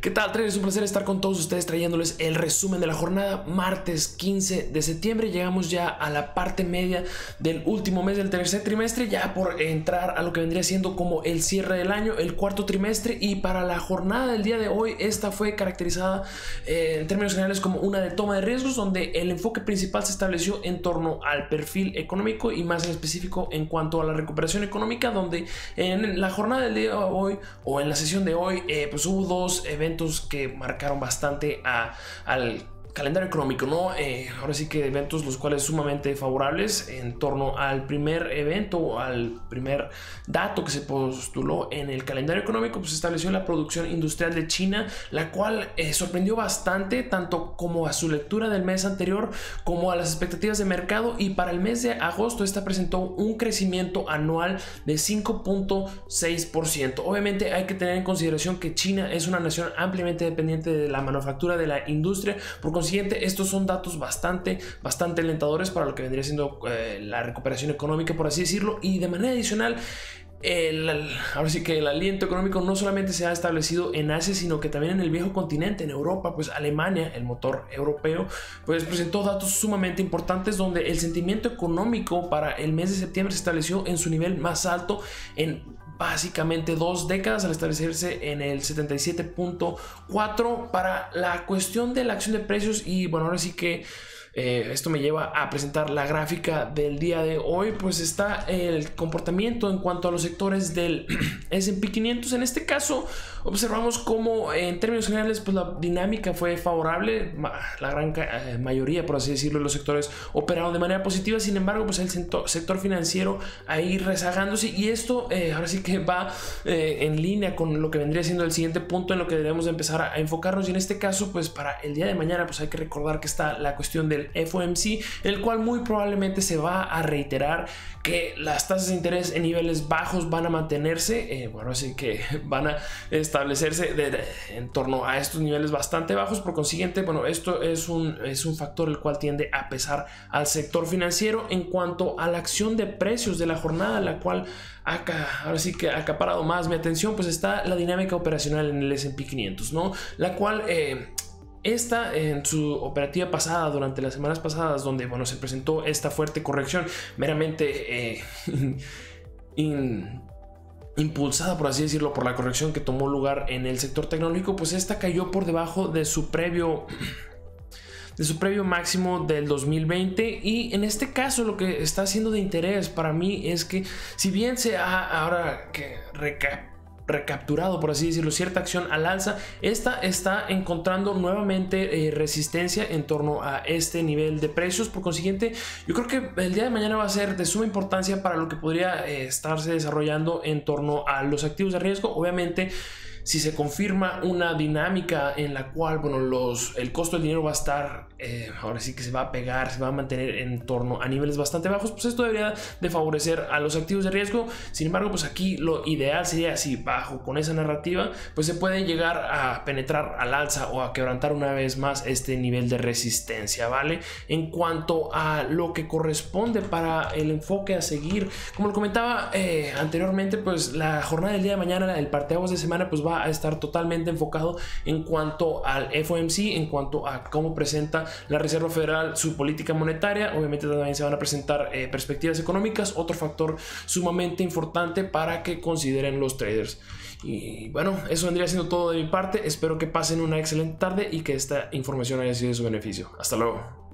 ¿Qué tal, traders? Es un placer estar con todos ustedes trayéndoles el resumen de la jornada. Martes 15 de septiembre, llegamos ya a la parte media del último mes del tercer trimestre, ya por entrar a lo que vendría siendo como el cierre del año, el cuarto trimestre. Y para la jornada del día de hoy, esta fue caracterizada en términos generales como una de toma de riesgos, donde el enfoque principal se estableció en torno al perfil económico y más en específico en cuanto a la recuperación económica, donde en la jornada del día de hoy o en la sesión de hoy pues hubo dos eventos que marcaron bastante al calendario económico, ¿no? Ahora sí que eventos los cuales sumamente favorables en torno al primer evento o al primer dato que se postuló en el calendario económico. Pues se estableció la producción industrial de China, la cual sorprendió bastante, tanto como a su lectura del mes anterior como a las expectativas de mercado. Y para el mes de agosto esta presentó un crecimiento anual de 5.6%. Obviamente hay que tener en consideración que China es una nación ampliamente dependiente de la manufactura, de la industria. Por consiguiente, estos son datos bastante alentadores para lo que vendría siendo la recuperación económica, por así decirlo. Y de manera adicional, ahora sí que el aliento económico no solamente se ha establecido en Asia, sino que también en el viejo continente, en Europa. Pues Alemania, el motor europeo, pues presentó datos sumamente importantes, donde el sentimiento económico para el mes de septiembre se estableció en su nivel más alto en básicamente 2 décadas, al establecerse en el 77.4 para la cuestión de la acción de precios. Y bueno, ahora sí que esto me lleva a presentar la gráfica del día de hoy. Pues está el comportamiento en cuanto a los sectores del S&P 500. En este caso observamos como en términos generales pues la dinámica fue favorable. La gran mayoría, por así decirlo, de los sectores operaron de manera positiva. Sin embargo, pues el sector financiero ahí rezagándose, y esto ahora sí que va en línea con lo que vendría siendo el siguiente punto en lo que debemos de empezar a enfocarnos. Y en este caso, pues para el día de mañana, pues hay que recordar que está la cuestión del FOMC, el cual muy probablemente se va a reiterar que las tasas de interés en niveles bajos van a mantenerse, bueno, así que van a establecerse en torno a estos niveles bastante bajos. Por consiguiente, bueno, esto es un factor el cual tiende a pesar al sector financiero. En cuanto a la acción de precios de la jornada, la cual ahora sí que ha acaparado más mi atención, pues está la dinámica operacional en el S&P 500, ¿no? La cual esta en su operativa pasada, durante las semanas pasadas, donde bueno, se presentó esta fuerte corrección meramente impulsada, por así decirlo, por la corrección que tomó lugar en el sector tecnológico, pues esta cayó por debajo de su previo máximo del 2020. Y en este caso lo que está siendo de interés para mí es que, si bien se ha ahora que recapturado, por así decirlo, cierta acción al alza, esta está encontrando nuevamente resistencia en torno a este nivel de precios. Por consiguiente, yo creo que el día de mañana va a ser de suma importancia para lo que podría estarse desarrollando en torno a los activos de riesgo. Obviamente, si se confirma una dinámica en la cual, bueno, el costo del dinero va a estar, ahora sí que se va a pegar, se va a mantener en torno a niveles bastante bajos, pues esto debería de favorecer a los activos de riesgo. Sin embargo, pues aquí lo ideal sería, si bajo con esa narrativa, pues se puede llegar a penetrar al alza o a quebrantar una vez más este nivel de resistencia, ¿vale? En cuanto a lo que corresponde para el enfoque a seguir, como lo comentaba anteriormente, pues la jornada del día de mañana, el parteaguas de semana, pues va a estar totalmente enfocado en cuanto al FOMC, en cuanto a cómo presenta la Reserva Federal su política monetaria. Obviamente también se van a presentar perspectivas económicas, otro factor sumamente importante para que consideren los traders. Y bueno, eso vendría siendo todo de mi parte. Espero que pasen una excelente tarde y que esta información haya sido de su beneficio. Hasta luego.